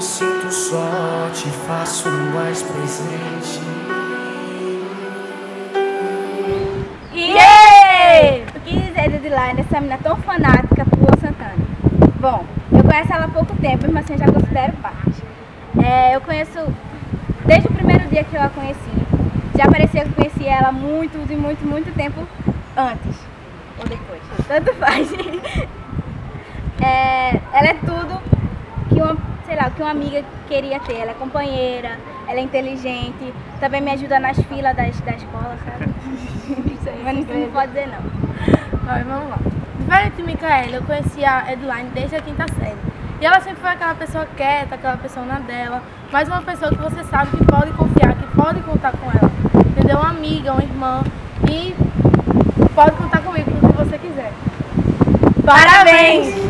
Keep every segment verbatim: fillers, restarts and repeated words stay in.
sinto só, te faço mais presente. Yeah! O que dizer de Edilaine, essa menina tão fanática por Luan Santana? Bom, eu conheço ela há pouco tempo, mas assim, eu já considero parte. É, eu conheço, desde o primeiro dia que eu a conheci, já parecia que eu conhecia ela muito, de muito, muito tempo antes ou depois, tanto faz. É, ela é tudo que uma, sei lá, que uma amiga queria ter. Ela é companheira, ela é inteligente, também me ajuda nas filas das, da escola, sabe? Isso aí, mas não pode dizer não. Mas vamos lá. Diferente de Micaela, eu conheci a Edilaine desde a quinta série. E ela sempre foi aquela pessoa quieta, aquela pessoa na dela, mas uma pessoa que você sabe que pode confiar, que pode contar com ela. Entendeu? Uma amiga, uma irmã. E pode contar comigo com o que você quiser. Parabéns!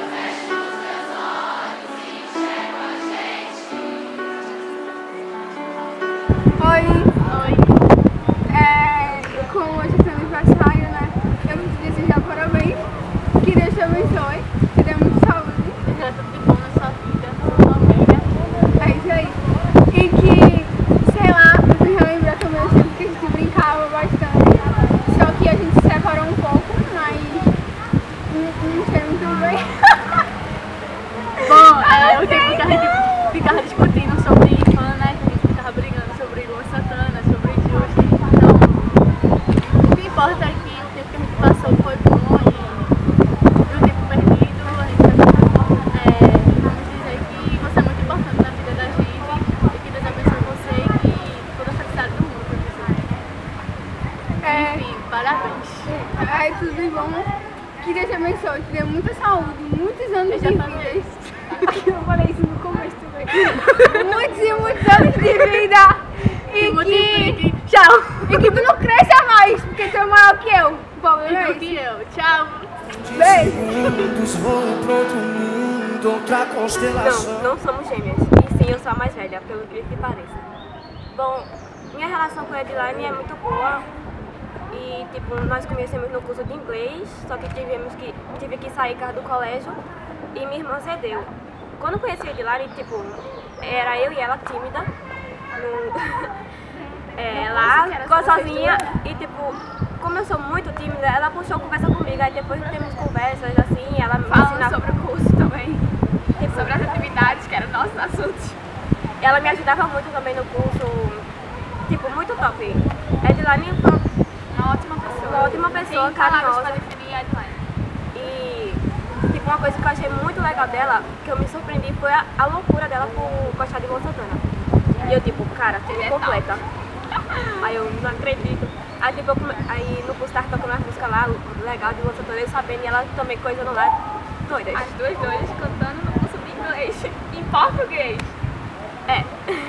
Oi! Oi! É, como hoje é seu aniversário, né? Eu vou te desejar parabéns. Que Deus te abençoe. Te dê muita saúde. Já tudo de bom na sua vida, na sua família. É isso aí. E que, sei lá, você já lembra também o tempo que a gente brincava bastante. Só que a gente se separou um pouco, mas não, não sei muito bem. Bom, é, o tempo que a gente ficava discutindo sobre fã, né? Que a gente ficava brigando sobre Luan Santana, sobre Justo. Então, o que importa é que o tempo que a gente passou foi bom e o tempo perdido, a gente vai é, dizer que você é muito importante na vida da gente e que Deus abençoe você e que toda a felicidade do mundo pra você. É, Enfim, parabéns. é tudo de bom. Que Deus te abençoe. Te dê muita saúde, muitos anos Eu de já vida. falei. Eu falei isso no começo também. Muitos e muitos anos de vida. E que, Tchau! e que tu não cresça mais, porque tu é maior que eu. O problema é E que esse. eu. Tchau! Beijo. Segundos vou pra outro mundo, outra constelação. Não, não somos gêmeas. E sim, eu sou a mais velha, pelo incrível que pareça. Bom, minha relação com a Edilaine é muito boa. E, tipo, nós conhecemos no curso de inglês, só que tivemos que, tive que sair por causa do colégio e minha irmã cedeu. Quando eu conheci a Edilaine, tipo, era eu e ela tímida, no, é, lá, ficou sozinha e, tipo, como eu sou muito tímida, ela puxou conversa comigo, aí depois temos conversas assim, ela me ensinava sobre o curso também. tipo, Sobre as atividades, que eram nossos assuntos. ela me ajudava muito também no curso, tipo, muito top. A Edilaine foi Uma ótima pessoa. uma ótima pessoa, Tem palavras carinhosa. para definir a Edilaine. E, tipo, uma coisa que eu achei muito legal dela, que eu me surpreendi, foi a, a loucura dela por gostar de Luan Santana. E eu, tipo, cara, tudo é completa. Aí eu não acredito. Aí, tipo, eu come... aí no curso tava tocando uma música lá, legal de Luan Santana, eu sabendo, e ela também coisando lá, doidas. As duas doidas cantando no curso de inglês, em português. É.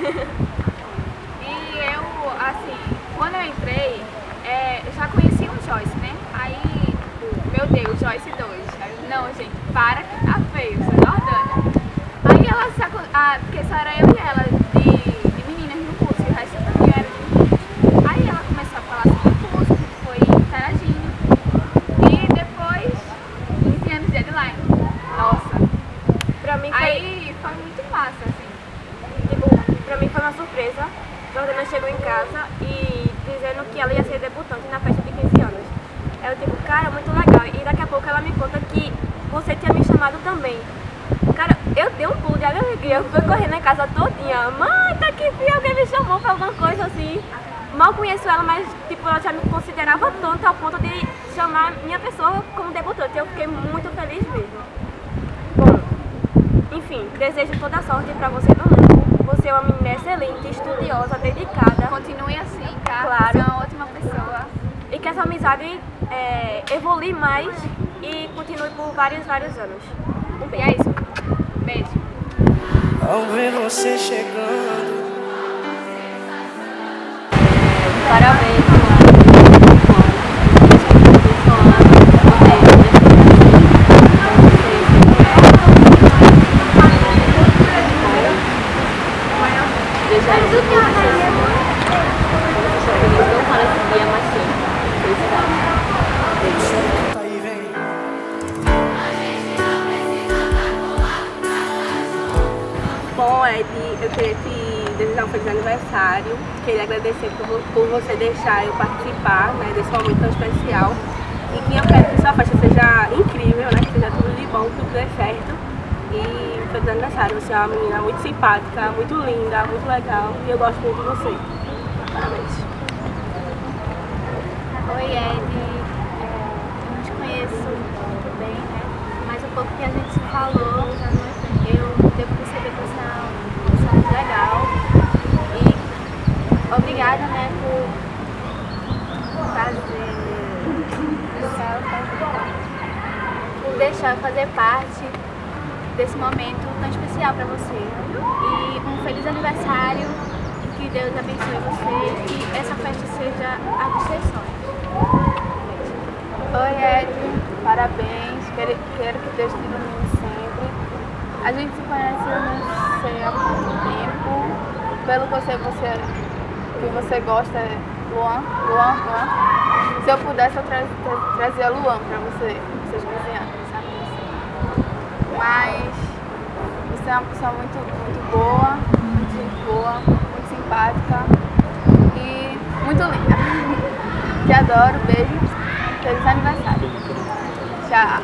E eu, assim, quando eu entrei, é, eu já conhecia o Joyce, né? Aí, tipo, meu Deus, Joyce dois. Aí eu, não, gente, para que tá feio, sou Jordana. Aí ela se acu- ah, porque só era eu e ela de, de meninas no curso, e o resto também era de meninos. Aí ela começou a falar sobre o curso, a gente foi interagindo. E depois, quinze anos de Edilaine. Nossa. Pra mim foi, Aí foi muito massa, assim. tipo, pra mim foi uma surpresa. Jordana chegou em casa e dizendo que ela ia ser debutante na festa de quinze anos. Eu, tipo, cara, muito legal. E daqui a pouco ela me conta que você tinha me chamado também. Cara, eu dei um pulo de alegria. Eu fui correndo em casa todinha. Mãe, tá aqui, filha, alguém me chamou pra alguma coisa assim. Mal conheço ela, mas, tipo, ela já me considerava tanto ao ponto de chamar minha pessoa como debutante. Eu fiquei muito feliz mesmo. Bom, enfim, desejo toda a sorte pra você no mundo. Você é uma menina excelente, estudiosa, dedicada. Continue assim, tá? Claro. Você é uma ótima pessoa. E que essa amizade é, evolui mais e continue por vários, vários anos. Um E beijo. é isso. Beijo. Ao ver você chegando, Parabéns, tá aí, vem. Bom, Ed, eu queria te desejar um feliz aniversário. Queria agradecer por, por você deixar eu participar, né, desse momento tão especial. E que eu quero que sua festa seja incrível, né, que seja tudo de bom, que tudo dê certo. E feliz aniversário, você é uma menina muito simpática, muito linda, muito legal. E eu gosto muito de você. Parabéns. Oi, Ed. Eu não te conheço muito bem, né? Mas o pouco que a gente se falou, eu devo perceber que você é uma pessoa muito legal. E obrigada, né, por fazer. por deixar eu fazer parte desse momento tão especial para você. E um feliz aniversário, que Deus abençoe você e que essa festa seja a dos seus sonhos. Oi, Ed, parabéns, quero, quero que Deus te ilumine sempre. A gente se conhece, eu não sei há quanto tempo, pelo que eu sei, você, que você gosta é Luan, Luan, Luan. Se eu pudesse, eu tra tra trazia Luan pra você, seus quinze anos, sabe? Mas você é uma pessoa muito, muito boa, muito gente boa, muito simpática e muito linda. Te adoro, beijo, feliz aniversário. Tchau.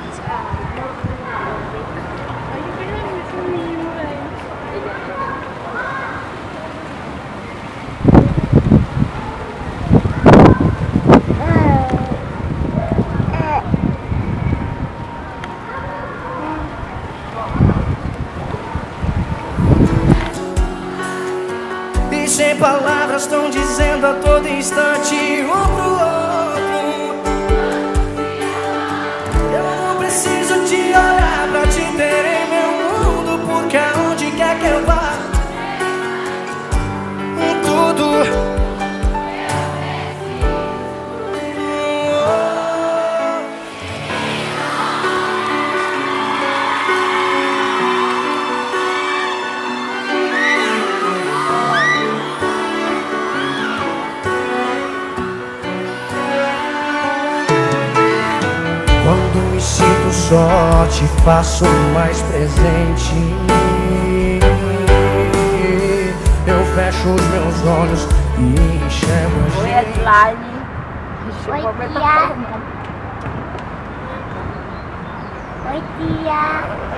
E sem palavras estão dizendo a todo instante um pro outro. Eu não preciso te olhar pra te ter em meu mundo, porque aonde quer que eu vá, tudo quando me sinto só, te faço mais presente. Eu fecho os meus olhos e enxergo a gente. Oi, Edline. Oi, tia. Oi, tia.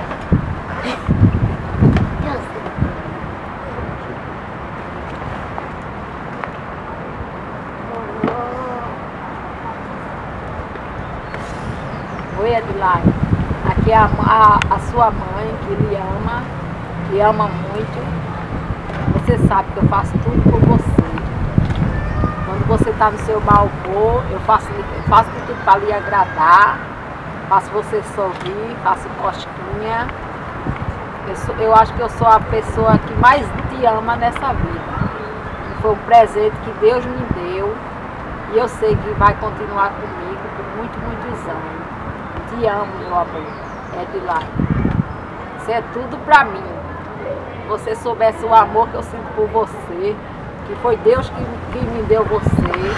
Oi, Edline. Aqui é a, a, a sua mãe, que lhe ama, lhe ama muito. Você sabe que eu faço tudo por você. Quando você está no seu mau humor, eu faço, eu faço tudo para lhe agradar. Faço você sorrir, faço cosquinha. Eu, sou, eu acho que eu sou a pessoa que mais te ama nessa vida. Foi um presente que Deus me deu. E eu sei que vai continuar comigo por muitos, muitos anos. Te amo, meu amor, Edline. Você é tudo pra mim. Se você soubesse o amor que eu sinto por você, que foi Deus que, que me deu você,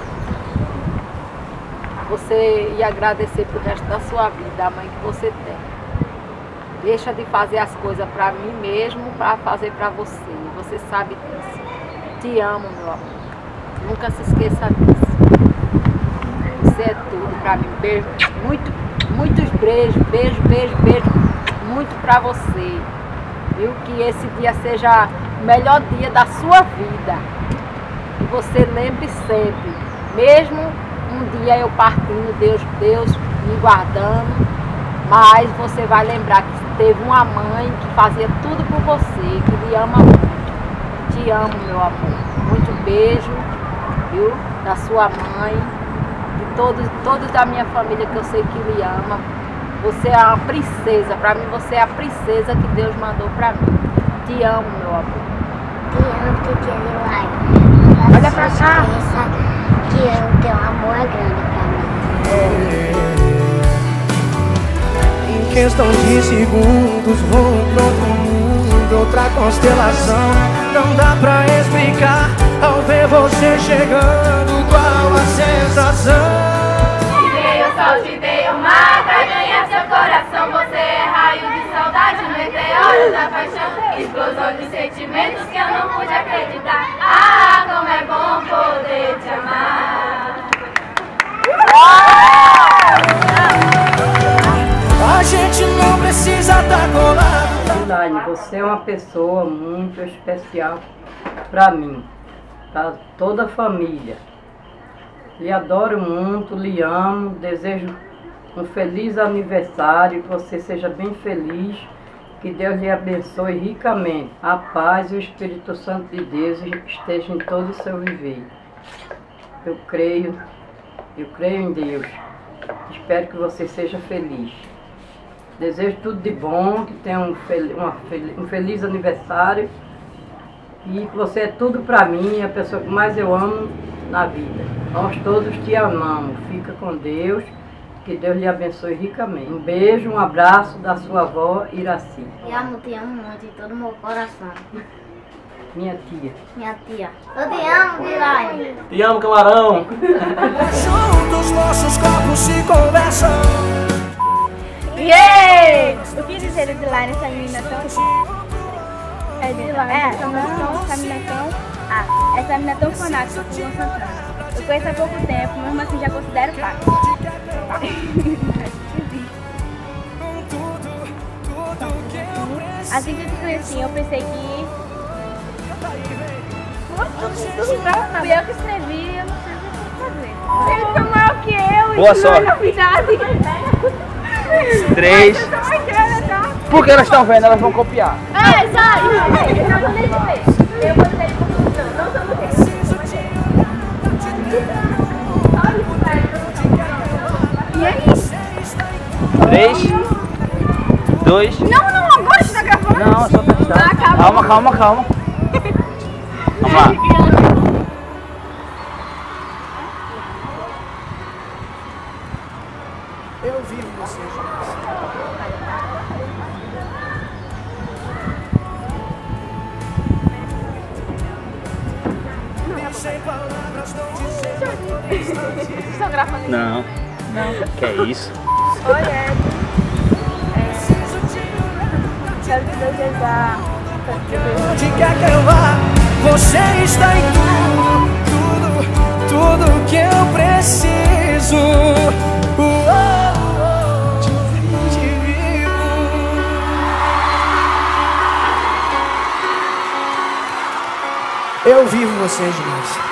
você ia agradecer pro resto da sua vida, a mãe que você tem. Deixa de fazer as coisas pra mim mesmo, pra fazer pra você. Você sabe disso. Te amo, meu amor. Nunca se esqueça disso. Você é tudo pra mim. Beijo, muito, muitos beijos, beijo, beijo, beijo, muito pra você. Viu? Que esse dia seja o melhor dia da sua vida. Que você lembre sempre. Mesmo um dia eu partindo, Deus, Deus me guardando, mas você vai lembrar que teve uma mãe que fazia tudo por você, que lhe ama muito. Te amo, meu amor. Muito beijo, viu? Da sua mãe, de todos, todos da minha família que eu sei que lhe ama. Você é uma princesa, pra mim você é a princesa que Deus mandou pra mim. Te amo, meu amor. Te amo, que te amo. Olha pra cá. Que o teu amor é grande pra mim. Em questão de segundos vou pra outro mundo, outra constelação. Não dá pra explicar ao ver você chegando, qual a sensação. Te dei o sol, te dei o mar pra ganhar seu coração. Você é raio de saudade, meteoro da paixão, explosão de sentimento. você é uma pessoa muito especial para mim, para toda a família. Lhe adoro muito, lhe amo, desejo um feliz aniversário, que você seja bem feliz, que Deus lhe abençoe ricamente. A paz e o Espírito Santo de Deus estejam em todo o seu viver. Eu creio, eu creio em Deus. Espero que você seja feliz. Desejo tudo de bom, que tenha um, fel uma fel um feliz aniversário e que você é tudo para mim, a pessoa que mais eu amo na vida. Nós todos te amamos. Fica com Deus, que Deus lhe abençoe ricamente. Um beijo, um abraço da sua avó Iraci. Te amo, te amo muito de todo o meu coração. Minha tia. Minha tia. Eu te amo, Dilaine. Te amo, camarão. Juntos nossos corpos se conversam. Yeah! O que dizer de Dilaine, essa menina tão... É, Dilaine, é, essa menina tão... Ah, essa menina tão fanática por Luan Santana. Eu conheço há pouco tempo, mesmo assim já considero parte. Assim que eu te conheci, eu pensei que... Fui eu que escrevi, eu não sei o que fazer. Ele foi maior que eu. Boa sorte. Três. Porque elas estão vendo, elas vão copiar. É, sai! Eu não deixo ver. Eu vou dizer que não sou mulher. E é isso. Três. Dois. Não, não, agora você tá gravando. Não, é só testar. Ah, calma, calma, calma. Vamos lá. Eu vivo você, Vocês estão gravando? Não. Não. Que é isso? Oi, Ed. Quero te desejar. onde quer que eu vá, você está em tudo, tudo, tudo que eu preciso. Oh, oh, te vi, te vivo. Eu vivo você demais.